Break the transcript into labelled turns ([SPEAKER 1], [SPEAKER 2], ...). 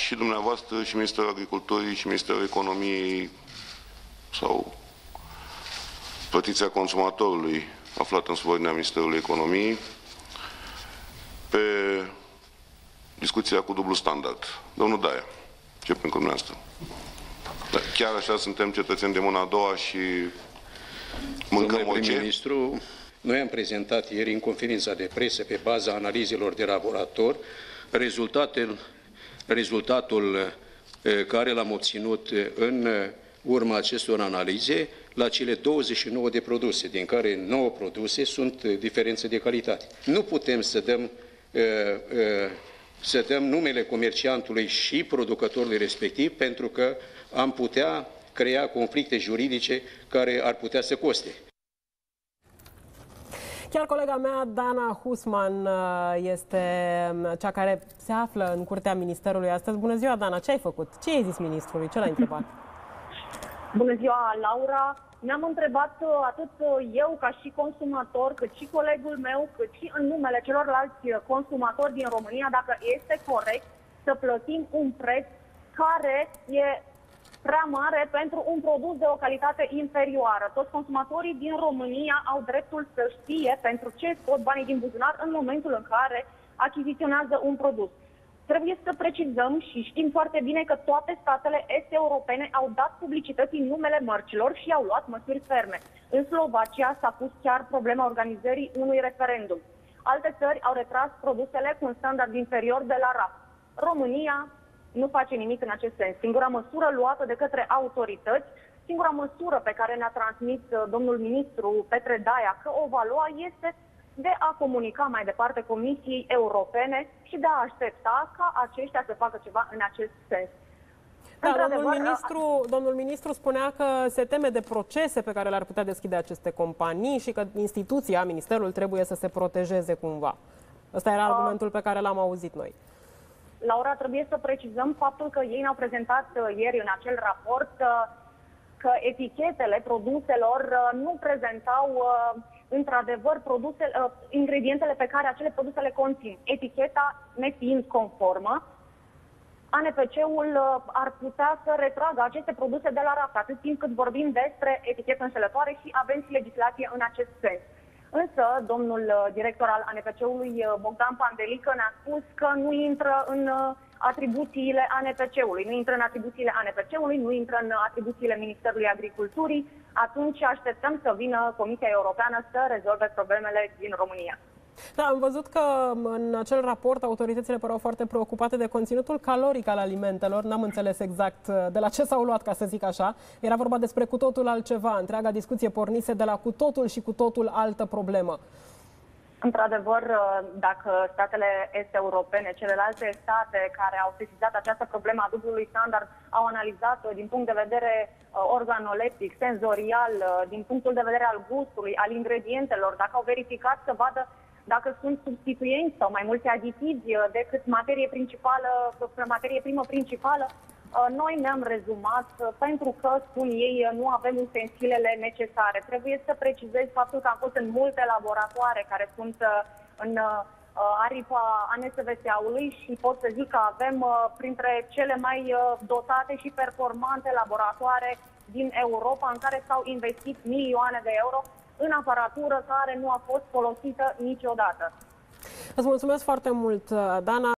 [SPEAKER 1] și dumneavoastră, și Ministerul Agriculturii, și Ministerul Economiei sau Protecția Consumatorului, aflat în subordinea Ministerului Economiei, pe discuția cu dublu standard. Domnul Daia, începem cu dumneavoastră. Da, chiar așa suntem cetățeni de mâna a doua și mâncăm
[SPEAKER 2] Domnule
[SPEAKER 1] orice?
[SPEAKER 2] prim-ministru, noi am prezentat ieri în conferința de presă, pe baza analizelor de laborator, rezultatul care l-am obținut în urma acestor analize la cele 29 de produse, din care 9 produse sunt diferențe de calitate. Nu putem să dăm numele comerciantului și producătorului respectiv, pentru că am putea crea conflicte juridice care ar putea să coste.
[SPEAKER 3] Chiar colega mea, Dana Husman, este cea care se află în curtea Ministerului astăzi. Bună ziua, Dana! Ce ai făcut? Ce ai zis ministrului? Ce l-ai întrebat?
[SPEAKER 4] Bună ziua, Laura! Ne-am întrebat atât eu ca și consumator, cât și colegul meu, cât și în numele celorlalți consumatori din România, dacă este corect să plătim un preț care e prea mare pentru un produs de o calitate inferioară. Toți consumatorii din România au dreptul să știe pentru ce scot banii din buzunar în momentul în care achiziționează un produs. Trebuie să precizăm și știm foarte bine că toate statele est-europene au dat publicității numele mărcilor și au luat măsuri ferme. În Slovacia s-a pus chiar problema organizării unui referendum. Alte țări au retras produsele cu un standard inferior de la RAF. România nu face nimic în acest sens. Singura măsură luată de către autorități, singura măsură pe care ne-a transmis domnul ministru Petre Daia că o va lua este de a comunica mai departe Comisiei Europene și de a aștepta ca aceștia să facă ceva în acest sens.
[SPEAKER 3] Da, domnul ministru spunea că se teme de procese pe care le-ar putea deschide aceste companii și că instituția, ministerul, trebuie să se protejeze cumva. Ăsta era argumentul pe care l-am auzit noi.
[SPEAKER 4] Laura, trebuie să precizăm faptul că ei ne-au prezentat ieri în acel raport că etichetele produselor nu prezentau într-adevăr ingredientele pe care acele produse le conțin. Eticheta nefiind conformă, ANPC-ul ar putea să retragă aceste produse de la raft, atât timp cât vorbim despre etichete înșelătoare și avem și legislație în acest sens. Însă, domnul director al ANPC-ului, Bogdan Pandelică, ne-a spus că nu intră în atribuțiile ANPC-ului. Nu intră în atribuțiile ANPC-ului, nu intră în atribuțiile Ministerului Agriculturii. Atunci așteptăm să vină Comisia Europeană să rezolve problemele din România.
[SPEAKER 3] Da, am văzut că în acel raport autoritățile păreau foarte preocupate de conținutul caloric al alimentelor. N-am înțeles exact de la ce s-au luat, ca să zic așa. Era vorba despre cu totul altceva. Întreaga discuție pornise de la cu totul și cu totul altă problemă.
[SPEAKER 4] Într-adevăr, dacă statele est-europene, celelalte state care au sesizat această problemă a dublului standard, au analizat din punct de vedere organoleptic, senzorial, din punctul de vedere al gustului, al ingredientelor, dacă au verificat să vadă dacă sunt substituenți sau mai mulți aditivi decât materie primă principală, noi ne-am rezumat pentru că, spun ei, nu avem ustensilele necesare. Trebuie să precizez faptul că am fost în multe laboratoare care sunt în aripa ANSVT-ului și pot să zic că avem printre cele mai dotate și performante laboratoare din Europa, în care s-au investit milioane de euro în aparatură care nu a fost folosită niciodată.
[SPEAKER 3] Îți mulțumesc foarte mult, Dana.